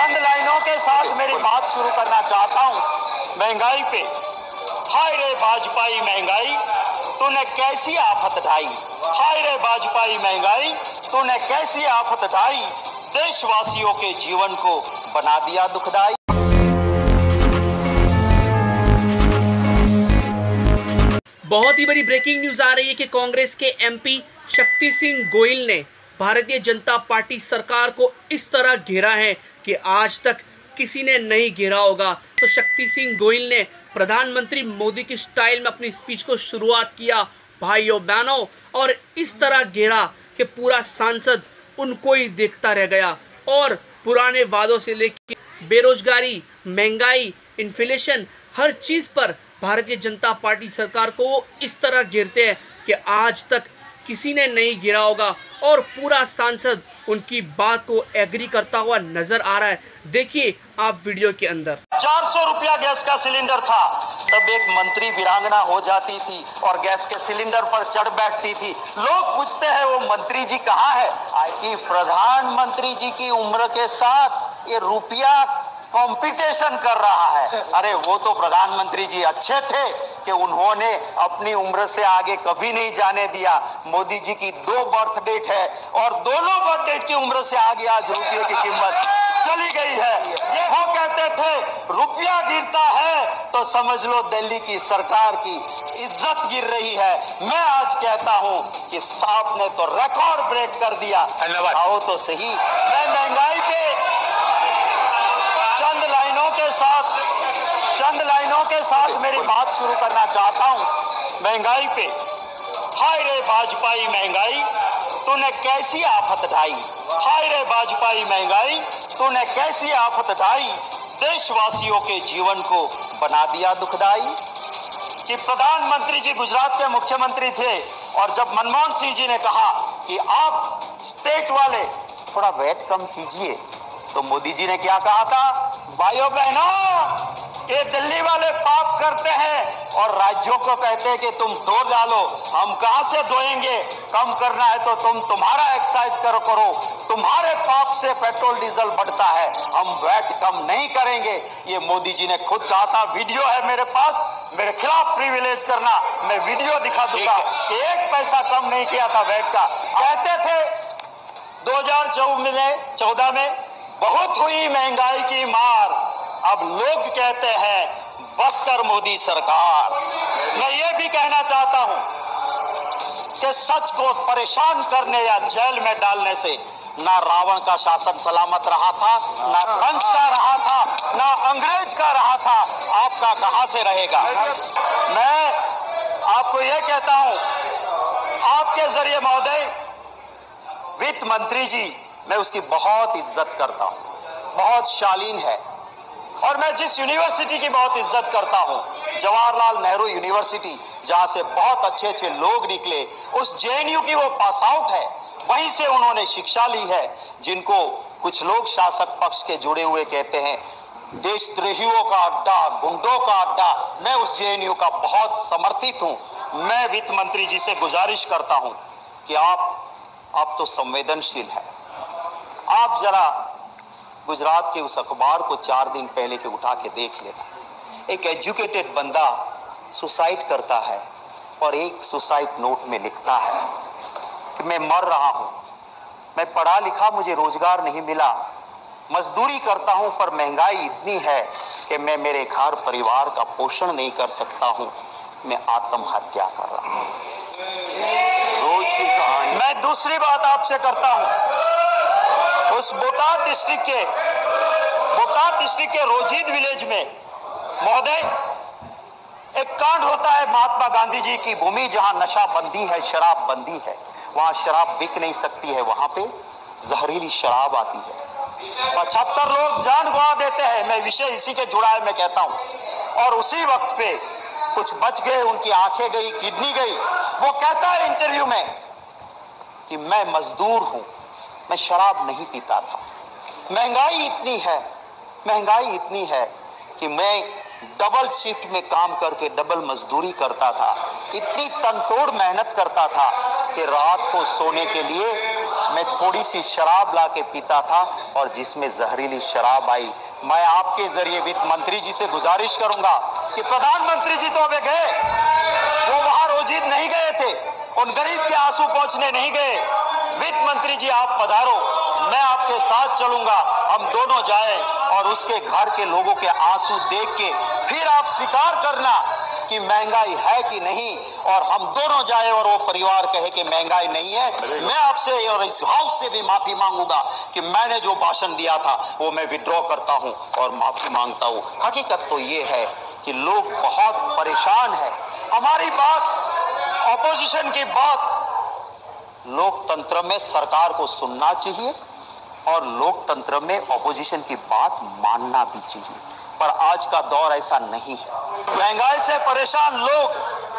चंद लाइनों के साथ मेरी बात शुरू करना चाहता हूं। महंगाई पे, हाय रे वाजपेयी महंगाई, तूने कैसी आफत ढाई। हाय रे वाजपेयी महंगाई, तूने कैसी आफत ढाई, देशवासियों के जीवन को बना दिया दुखदाई। बहुत ही बड़ी ब्रेकिंग न्यूज आ रही है कि कांग्रेस के एमपी शक्ति सिंह गोयल ने भारतीय जनता पार्टी सरकार को इस तरह घेरा है कि आज तक किसी ने नहीं घेरा होगा। तो शक्ति सिंह गोयल ने प्रधानमंत्री मोदी की स्टाइल में अपनी स्पीच को शुरुआत किया, भाइयों बहनों, और इस तरह घेरा कि पूरा सांसद उनको ही देखता रह गया। और पुराने वादों से लेकर बेरोजगारी, महंगाई, इन्फ्लेशन, हर चीज़ पर भारतीय जनता पार्टी सरकार को इस तरह घेरते हैं कि आज तक किसी ने नहीं घेरा होगा। और पूरा सांसद उनकी बात को एग्री करता हुआ नजर आ रहा है। देखिए आप वीडियो के अंदर। 400 रुपया गैस का सिलेंडर था, तब एक मंत्री वीरांगना हो जाती थी और गैस के सिलेंडर पर चढ़ बैठती थी। लोग पूछते हैं वो मंत्री जी कहाँ है? कि प्रधानमंत्री जी की उम्र के साथ ये रुपया कंपटीशन कर रहा है। अरे वो तो प्रधानमंत्री जी अच्छे थे कि उन्होंने अपनी उम्र से आगे कभी नहीं जाने दिया। मोदी जी की 2 बर्थ डेट है और दोनों बर्थ डेट की उम्र से आगे आज रुपये की कीमत चली गई है। ये वो कहते थे रुपया गिरता है तो समझ लो दिल्ली की सरकार की इज्जत गिर रही है। मैं आज कहता हूं कि साहब ने तो रिकॉर्ड ब्रेक कर दिया। आओ तो सही, मैं महंगाई पे चंद लाइनों के साथ मेरी बात शुरू करना चाहता हूं। महंगाई पे, हाय रे वाजपेयी महंगाई, तूने कैसी आफत ढाई। हाय रे वाजपेयी महंगाई, तूने कैसी आफत ढाई, देशवासियों के जीवन को बना दिया दुखदाई। कि प्रधानमंत्री जी गुजरात के मुख्यमंत्री थे और जब मनमोहन सिंह जी ने कहा कि आप स्टेट वाले थोड़ा वेट कम कीजिए, तो मोदी जी ने क्या कहा था? भाइयों बहनों, ये दिल्ली वाले पाप करते हैं और राज्यों को कहते हैं कि तुम धो डालो। हम कहां से धोएंगे? कम करना है तो तुम्हारा एक्साइज करो। तुम्हारे पाप से पेट्रोल डीजल बढ़ता है, हम वैट कम नहीं करेंगे। ये मोदी जी ने खुद कहा था। वीडियो है मेरे पास, मेरे खिलाफ प्रिविलेज करना, मैं वीडियो दिखा दूंगा कि 1 पैसा कम नहीं किया था वैट का। कहते थे 2014 में बहुत हुई महंगाई की मार, अब लोग कहते हैं बस कर मोदी सरकार। मैं ये भी कहना चाहता हूं कि सच को परेशान करने या जेल में डालने से ना रावण का शासन सलामत रहा था, ना कंस का रहा था, ना अंग्रेज का रहा था। आपका कहां से रहेगा? मैं आपको यह कहता हूं, आपके जरिए महोदय, वित्त मंत्री जी, मैं उसकी बहुत इज्जत करता हूं, बहुत शालीन है। और मैं जिस यूनिवर्सिटी की बहुत इज्जत करता हूं, जवाहरलाल नेहरू यूनिवर्सिटी, जहां से बहुत अच्छे अच्छे लोग निकले, उस जेएनयू की वो पास आउट है, वहीं से उन्होंने शिक्षा ली है। जिनको कुछ लोग शासक पक्ष के जुड़े हुए कहते हैं देशद्रोहियों का अड्डा, गुंडों का अड्डा, मैं उस जेएनयू का बहुत समर्थित हूं। मैं वित्त मंत्री जी से गुजारिश करता हूं कि आप तो संवेदनशील है, आप जरा गुजरात के उस अखबार को 4 दिन पहले के उठा के देख लेना। एक एजुकेटेड बंदा सुसाइड करता है और एक सुसाइड नोट में लिखता है कि मैं मर रहा हूं, मैं पढ़ा लिखा, मुझे रोजगार नहीं मिला, मजदूरी करता हूं, पर महंगाई इतनी है कि मैं मेरे घर परिवार का पोषण नहीं कर सकता हूं, मैं आत्महत्या कर रहा हूं। रोज की कहानी। मैं दूसरी बात आपसे करता हूं, उस बोटाद डिस्ट्रिक्ट के रोजिद विलेज में महोदय एक कांड होता है। महात्मा गांधी जी की भूमि, जहां नशा बंदी है, शराब बंदी है, वहां शराब बिक नहीं सकती है, वहां पे जहरीली शराब आती है। 75 लोग जान गंवा देते हैं। मैं विषय इसी के जुड़ा है, मैं कहता हूं। और उसी वक्त पे कुछ बच गए, उनकी आंखें गई, किडनी गई। वो कहता है इंटरव्यू में कि मैं मजदूर हूं, मैं शराब नहीं पीता था, महंगाई इतनी है कि मैं डबल शिफ्ट में काम करके डबल मजदूरी करता था, इतनी तनतोड़ मेहनत करता था कि रात को सोने के लिए मैं थोड़ी सी शराब ला के पीता था और जिसमें जहरीली शराब आई। मैं आपके जरिए वित्त मंत्री जी से गुजारिश करूंगा कि प्रधानमंत्री जी तो अबे गए, वो वहां रोजीत नहीं गए थे, उन गरीब के आंसू पोंछने नहीं गए। वित्त मंत्री जी आप पधारो, मैं आपके साथ चलूंगा, हम दोनों जाएं और उसके घर के लोगों के आंसू देख के फिर आप स्वीकार करना कि महंगाई है कि नहीं, और हम दोनों जाए और वो परिवार कहे कि महंगाई नहीं है। मैं आपसे और इस हाउस से भी माफी मांगूंगा कि मैंने जो भाषण दिया था वो मैं विड्रॉ करता हूं और माफी मांगता हूं। हकीकत तो ये है कि लोग बहुत परेशान है। हमारी बात, ऑपोजिशन की बात, लोकतंत्र में सरकार को सुनना चाहिए और लोकतंत्र में ऑपोजिशन की बात मानना भी चाहिए, पर आज का दौर ऐसा नहीं है। महंगाई से परेशान लोग,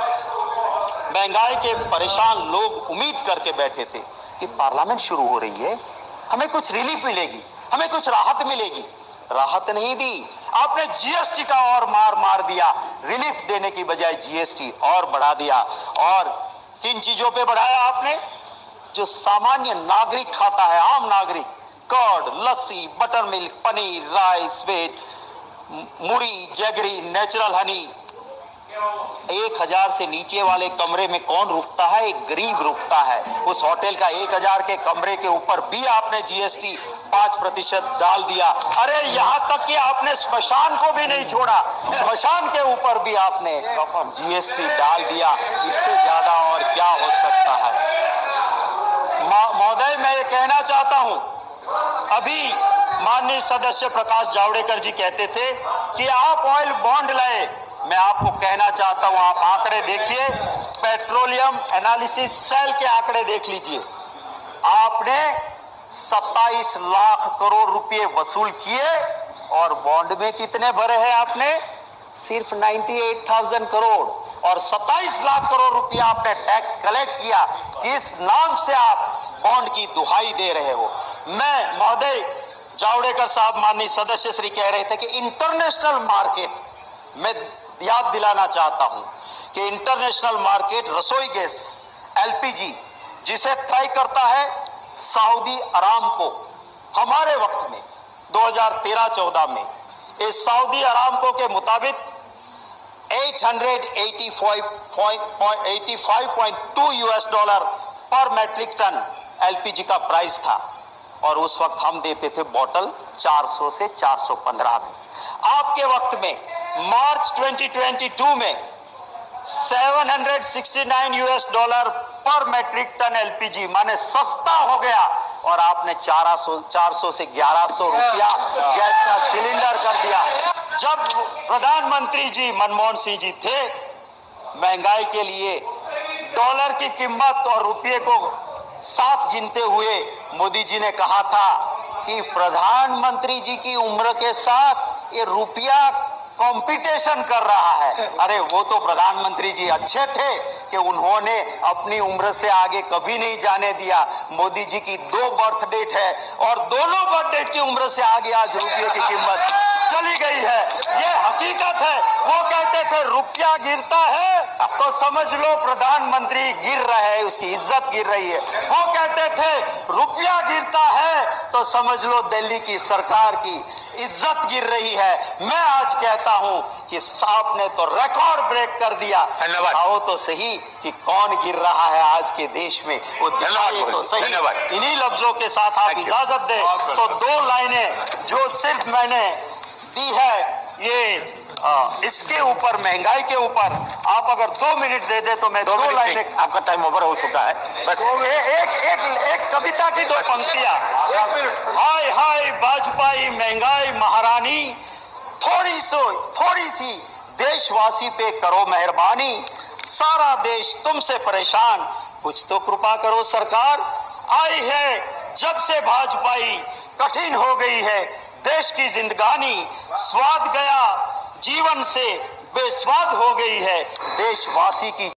महंगाई के परेशान लोग उम्मीद करके बैठे थे कि पार्लियामेंट शुरू हो रही है, हमें कुछ रिलीफ मिलेगी, हमें कुछ राहत मिलेगी। राहत नहीं दी, आपने जीएसटी का और मार दिया। रिलीफ देने की बजाय जीएसटी और बढ़ा दिया। और किन चीजों पे बढ़ाया आपने? जो सामान्य नागरिक खाता है, आम नागरिक, curd, lassi, buttermilk, paneer, rice, wheat, मुड़ी, जगरी, नेचुरल हनी। 1000 से नीचे वाले कमरे में कौन रुकता है? एक गरीब रुकता है। उस होटल का 1000 के कमरे के ऊपर भी आपने जीएसटी 5% डाल दिया। अरे यहाँ तक कि आपने स्मशान को भी नहीं छोड़ा, स्मशान के ऊपर भी आपने जीएसटी डाल दिया। इससे ज्यादा और क्या हो सकता है? महोदय, मैं ये कहना चाहता हूं, अभी माननीय सदस्य प्रकाश जावड़ेकर जी कहते थे कि आप ऑयल बॉन्ड लाए। मैं आपको कहना चाहता हूं, आप आंकड़े देखिए, पेट्रोलियम एनालिसिस सेल के आंकड़े देख लीजिए। आपने 27 लाख करोड़ रुपए वसूल किए और बॉन्ड में कितने भरे हैं आपने? सिर्फ 98,000 करोड़। और 27 लाख करोड़ रुपया आपने टैक्स कलेक्ट किया। किस नाम से आप बॉन्ड की दुहाई दे रहे हो? मैं महोदय जावड़ेकर साहब, माननीय सदस्य श्री कह रहे थे कि इंटरनेशनल मार्केट, मैं याद दिलाना चाहता हूं कि इंटरनेशनल मार्केट रसोई गैस एलपीजी जिसे ट्राई करता है सऊदी अरामको, हमारे वक्त में 2013-14 में इस सऊदी अरामको के मुताबिक 885.2 यूएस डॉलर पर मैट्रिक टन एलपीजी का प्राइस था और उस वक्त हम देते थे बोतल 400 से 415 में। आपके वक्त में मार्च 2022 में 769 यूएस डॉलर पर मैट्रिक टन एलपीजी, माने सस्ता हो गया, और आपने 400 से 1100 रुपया गैस का सिलेंडर कर दिया। जब प्रधानमंत्री जी मनमोहन सिंह जी थे, महंगाई के लिए डॉलर की कीमत और रुपये को साथ गिनते हुए मोदी जी ने कहा था कि प्रधानमंत्री जी की उम्र के साथ ये रुपया कंपटीशन कर रहा है। अरे वो तो प्रधानमंत्री जी अच्छे थे कि उन्होंने अपनी उम्र से आगे कभी नहीं जाने दिया। मोदी जी की 2 बर्थ डेट है और दोनों बर्थ डेट की उम्र से आगे आज रुपये की कीमत चली गई है। ये हकीकत है। वो कहते थे रुपया गिरता है तो समझ लो प्रधानमंत्री गिर रहे हैं, उसकी इज्जत गिर रही है। वो कहते थे रुपया गिरता है तो समझ लो दिल्ली की सरकार की इज्जत गिर रही है। मैं आज कहता हूं कि आपने तो रिकॉर्ड ब्रेक कर दिया। आओ तो सही कि कौन गिर रहा है आज के देश में, वो दिखाइए तो सही। इन्हीं लफ्जों के साथ आप इजाजत दें तो 2 लाइनें जो सिर्फ मैंने दी है ये इसके ऊपर, महंगाई के ऊपर, आप अगर 2 मिनट दे दे तो मैं 2 लाइनें, आपका टाइम ओवर हो चुका है। एक कविता की 2 पंक्तियां। हाय हाय वाजपेयी महंगाई महारानी, थोड़ी सी देशवासी पे करो मेहरबानी, सारा देश तुमसे परेशान, कुछ तो कृपा करो सरकार। आई है जब से वाजपेयी, कठिन हो गई है देश की जिंदगानी, स्वाद गया जीवन से बेस्वाद हो गई है देशवासी की